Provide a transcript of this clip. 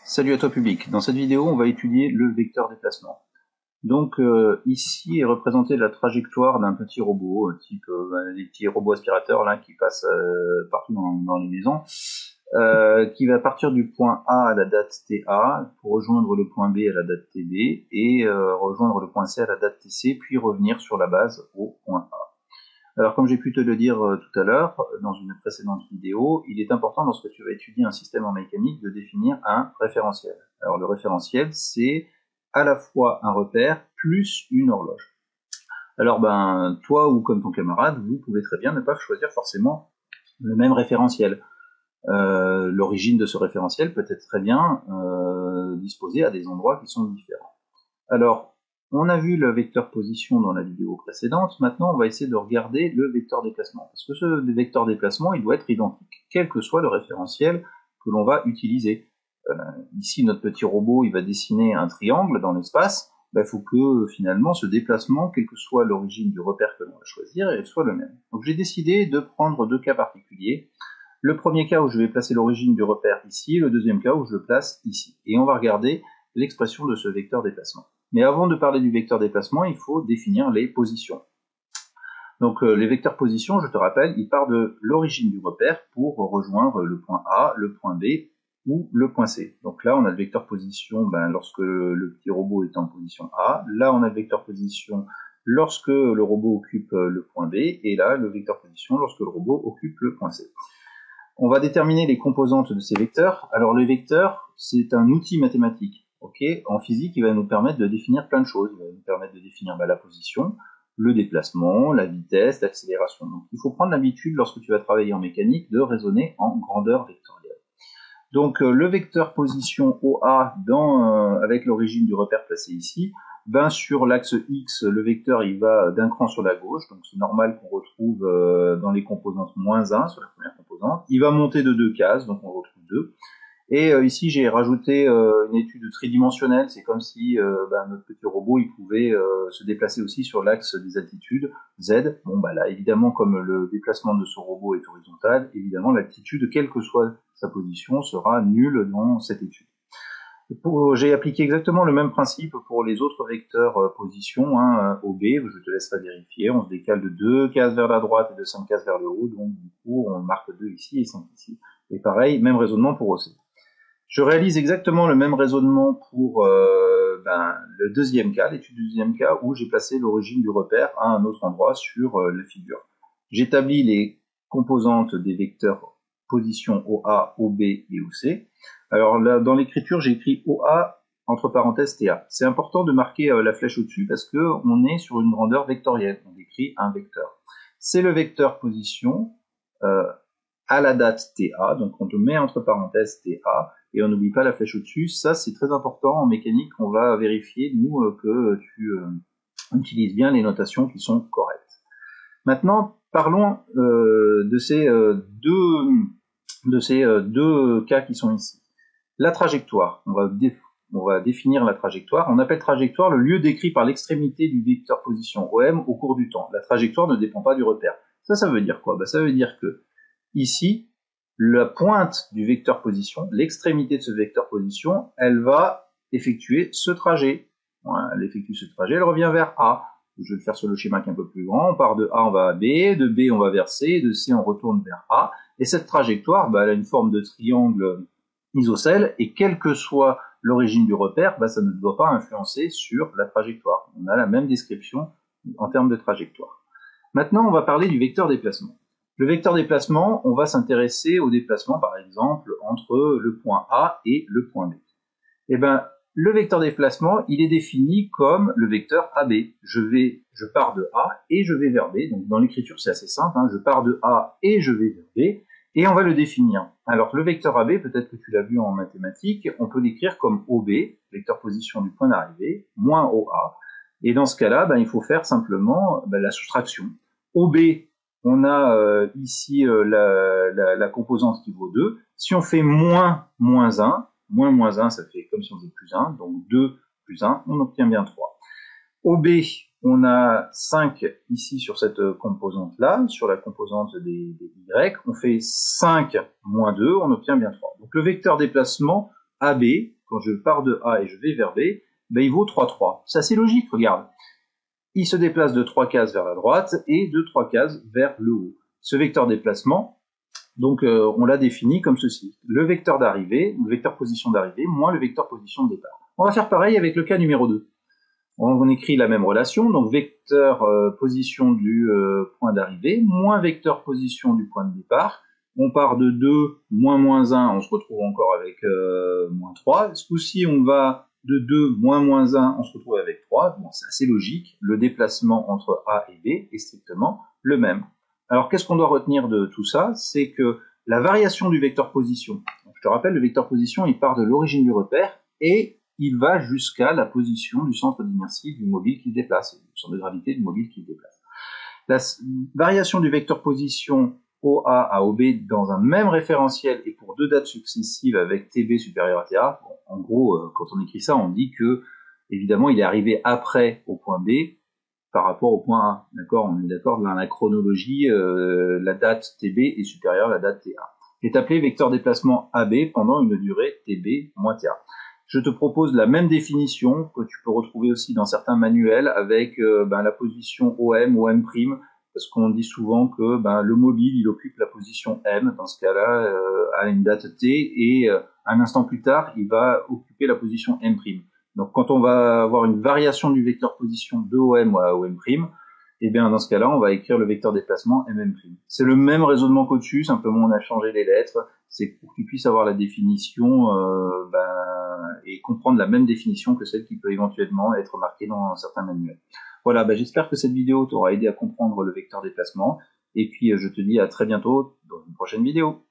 Salut à toi public. Dans cette vidéo, on va étudier le vecteur déplacement. Donc ici est représentée la trajectoire d'un petit robot, type les petits robots aspirateurs là qui passent partout dans les maisons, qui va partir du point A à la date TA pour rejoindre le point B à la date TB et rejoindre le point C à la date TC, puis revenir sur la base au point A. Alors, comme j'ai pu te le dire tout à l'heure, dans une précédente vidéo, il est important lorsque tu vas étudier un système en mécanique de définir un référentiel. Alors, le référentiel, c'est à la fois un repère plus une horloge. Alors, toi ou comme ton camarade, vous pouvez très bien ne pas choisir forcément le même référentiel. L'origine de ce référentiel peut être très bien disposée à des endroits qui sont différents. Alors, on a vu le vecteur position dans la vidéo précédente, maintenant on va essayer de regarder le vecteur déplacement. Parce que ce vecteur déplacement, il doit être identique, quel que soit le référentiel que l'on va utiliser. Ici, notre petit robot, il va dessiner un triangle dans l'espace, il faut que finalement ce déplacement, quelle que soit l'origine du repère que l'on va choisir, il soit le même. Donc j'ai décidé de prendre deux cas particuliers. Le premier cas où je vais placer l'origine du repère ici, le deuxième cas où je le place ici. Et on va regarder l'expression de ce vecteur déplacement. Mais avant de parler du vecteur déplacement, il faut définir les positions. Donc les vecteurs position, je te rappelle, ils partent de l'origine du repère pour rejoindre le point A, le point B ou le point C. Donc là, on a le vecteur position lorsque le petit robot est en position A. Là, on a le vecteur position lorsque le robot occupe le point B. Et là, le vecteur position lorsque le robot occupe le point C. On va déterminer les composantes de ces vecteurs. Alors le vecteur, c'est un outil mathématique. En physique, il va nous permettre de définir plein de choses. Il va nous permettre de définir la position, le déplacement, la vitesse, l'accélération. Donc il faut prendre l'habitude, lorsque tu vas travailler en mécanique, de raisonner en grandeur vectorielle. Donc le vecteur position OA avec l'origine du repère placé ici, sur l'axe X, le vecteur il va d'un cran sur la gauche, donc c'est normal qu'on retrouve dans les composantes -1 sur la première composante. Il va monter de 2 cases, donc on retrouve 2. Et ici j'ai rajouté une étude tridimensionnelle, c'est comme si notre petit robot il pouvait se déplacer aussi sur l'axe des altitudes Z. Bon là évidemment comme le déplacement de ce robot est horizontal, évidemment l'altitude quelle que soit sa position sera nulle dans cette étude. J'ai appliqué exactement le même principe pour les autres vecteurs position, OB, je te laisserai vérifier, on se décale de 2 cases vers la droite et de 5 cases vers le haut, donc du coup on marque 2 ici et 5 ici. Et pareil, même raisonnement pour OC. Je réalise exactement le même raisonnement pour le deuxième cas, l'étude du deuxième cas, où j'ai placé l'origine du repère à un autre endroit sur la figure. J'établis les composantes des vecteurs position OA, OB et OC. Alors là, dans l'écriture, j'ai écrit OA entre parenthèses TA. C'est important de marquer la flèche au-dessus parce que on est sur une grandeur vectorielle. On décrit un vecteur. C'est le vecteur position à la date TA, donc on te met entre parenthèses TA, et on n'oublie pas la flèche au-dessus. Ça, c'est très important en mécanique. On va vérifier, nous, que tu utilises bien les notations qui sont correctes. Maintenant, parlons de ces deux cas qui sont ici. La trajectoire, on va définir la trajectoire. On appelle trajectoire le lieu décrit par l'extrémité du vecteur position OM au cours du temps. La trajectoire ne dépend pas du repère. Ça veut dire quoi? Ça veut dire que ici, la pointe du vecteur position, l'extrémité de ce vecteur position, elle va effectuer ce trajet. Voilà, elle effectue ce trajet, elle revient vers A. Je vais le faire sur le schéma qui est un peu plus grand. On part de A, on va à B, de B, on va vers C, de C, on retourne vers A. Et cette trajectoire, elle a une forme de triangle isocèle, et quelle que soit l'origine du repère, ça ne doit pas influencer sur la trajectoire. On a la même description en termes de trajectoire. Maintenant, on va parler du vecteur déplacement. Le vecteur déplacement, on va s'intéresser au déplacement, par exemple, entre le point A et le point B. Le vecteur déplacement, il est défini comme le vecteur AB. Je pars de A et je vais vers B. Donc dans l'écriture, c'est assez simple. Je pars de A et je vais vers B. Et on va le définir. Alors le vecteur AB, peut-être que tu l'as vu en mathématiques, on peut l'écrire comme OB, vecteur position du point d'arrivée, moins OA. Et dans ce cas-là, il faut faire simplement la soustraction. OB, on a ici la composante qui vaut 2. Si on fait moins 1, moins 1, ça fait comme si on faisait plus 1, donc 2 plus 1, on obtient bien 3. OB, on a 5 ici sur cette composante-là, sur la composante des Y, on fait 5 moins 2, on obtient bien 3. Donc le vecteur déplacement AB, quand je pars de A et je vais vers B, ben, il vaut 3, 3. C'est assez logique, regarde. Il se déplace de 3 cases vers la droite et de 3 cases vers le haut. Ce vecteur déplacement, donc on l'a défini comme ceci. Le vecteur d'arrivée, le vecteur position d'arrivée, moins le vecteur position de départ. On va faire pareil avec le cas numéro 2. On écrit la même relation, donc vecteur position du point d'arrivée, moins vecteur position du point de départ. On part de 2, moins 1, on se retrouve encore avec moins 3. Ce coup-ci, on va de 2, moins 1, on se retrouve avec 3. Bon, c'est assez logique. Le déplacement entre A et B est strictement le même. Alors, qu'est-ce qu'on doit retenir de tout ça? C'est que la variation du vecteur position, donc, je te rappelle, le vecteur position, il part de l'origine du repère et il va jusqu'à la position du centre d'inertie du mobile qui se déplace, du centre de gravité du mobile qui se déplace. La variation du vecteur position OA à OB dans un même référentiel et pour deux dates successives avec TB supérieur à TA, bon, en gros, quand on écrit ça, on dit que, évidemment, il est arrivé après au point B par rapport au point A. D'accord? On est d'accord, dans la chronologie, la date TB est supérieure à la date TA. Il est appelé vecteur déplacement AB pendant une durée TB moins TA. Je te propose la même définition que tu peux retrouver aussi dans certains manuels avec la position OM ou M', parce qu'on dit souvent que le mobile il occupe la position M dans ce cas-là à une date T et un instant plus tard il va occuper la position M'. Donc quand on va avoir une variation du vecteur position de OM à OM', et bien dans ce cas-là, on va écrire le vecteur déplacement MM'. C'est le même raisonnement qu'au-dessus, simplement on a changé les lettres. C'est pour que tu puisses avoir la définition et comprendre la même définition que celle qui peut éventuellement être marquée dans certains manuels. Voilà, j'espère que cette vidéo t'aura aidé à comprendre le vecteur déplacement. Et puis je te dis à très bientôt dans une prochaine vidéo.